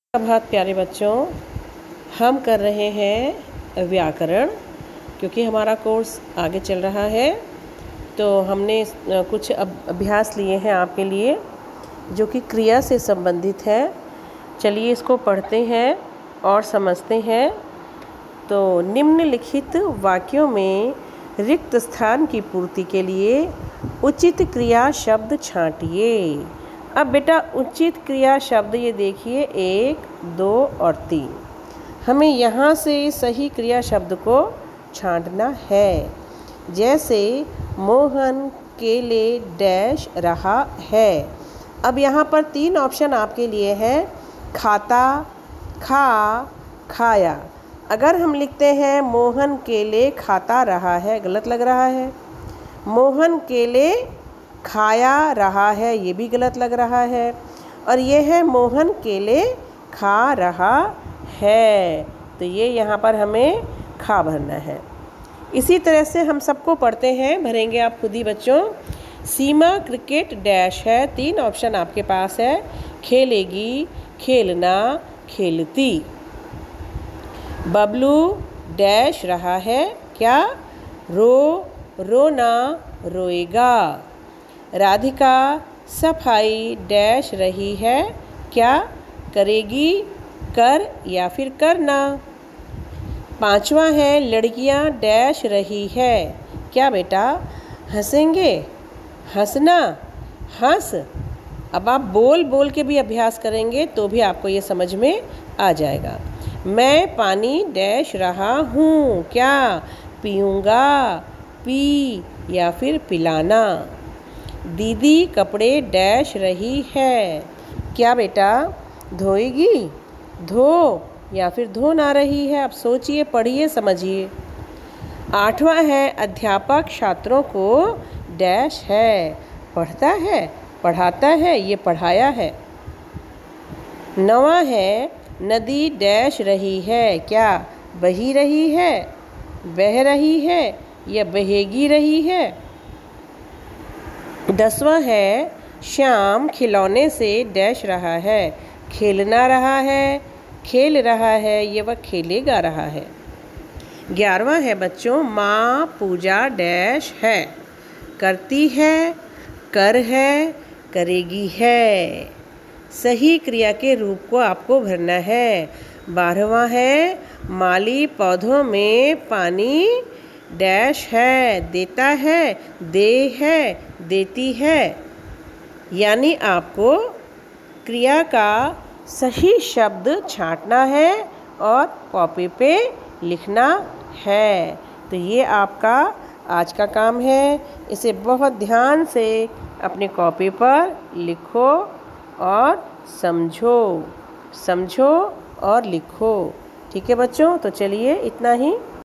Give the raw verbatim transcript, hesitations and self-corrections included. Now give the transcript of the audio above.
बहुत प्यारे बच्चों, हम कर रहे हैं व्याकरण क्योंकि हमारा कोर्स आगे चल रहा है। तो हमने कुछ अभ्यास लिए हैं आपके लिए जो कि क्रिया से संबंधित है। चलिए इसको पढ़ते हैं और समझते हैं। तो निम्नलिखित वाक्यों में रिक्त स्थान की पूर्ति के लिए उचित क्रिया शब्द छांटिए। अब बेटा उचित क्रिया शब्द ये देखिए एक, दो और तीन। हमें यहाँ से सही क्रिया शब्द को छांटना है। जैसे मोहन केले डैश रहा है। अब यहाँ पर तीन ऑप्शन आपके लिए हैं, खाता, खा, खाया। अगर हम लिखते हैं मोहन केले खाता रहा है, गलत लग रहा है। मोहन केले खाया रहा है, ये भी गलत लग रहा है। और ये है मोहन केले खा रहा है, तो ये यहाँ पर हमें खा भरना है। इसी तरह से हम सबको पढ़ते हैं, भरेंगे आप खुद ही बच्चों। सीमा क्रिकेट डैश है, तीन ऑप्शन आपके पास है, खेलेगी, खेलना, खेलती। बबलू डैश रहा है, क्या? रो, रोना, रोएगा। राधिका सफाई डैश रही है, क्या? करेगी, कर या फिर करना। पांचवा है लड़कियां डैश रही है, क्या बेटा? हंसेंगे, हंसना, हंस। अब आप बोल बोल के भी अभ्यास करेंगे तो भी आपको ये समझ में आ जाएगा। मैं पानी डैश रहा हूँ, क्या? पीऊँगा, पी या फिर पिलाना। दीदी कपड़े डैश रही है, क्या बेटा? धोएगी, धो या फिर धो ना रही है। आप सोचिए, पढ़िए, समझिए। आठवां है अध्यापक छात्रों को डैश है, पढ़ता है, पढ़ाता है, ये पढ़ाया है। नवां है नदी डैश रही है, क्या? बही रही है, बह रही है या बहेगी रही है। दसवां है श्याम खिलौने से डैश रहा है, खेलना रहा है, खेल रहा है, ये वह खेलेगा रहा है। ग्यारहवां है बच्चों माँ पूजा डैश है, करती है, कर है, करेगी है। सही क्रिया के रूप को आपको भरना है। बारहवां है माली पौधों में पानी डैश है, देता है, दे है, देती है। यानी आपको क्रिया का सही शब्द छांटना है और कॉपी पे लिखना है। तो ये आपका आज का काम है। इसे बहुत ध्यान से अपनी कॉपी पर लिखो और समझो, समझो और लिखो। ठीक है बच्चों, तो चलिए इतना ही।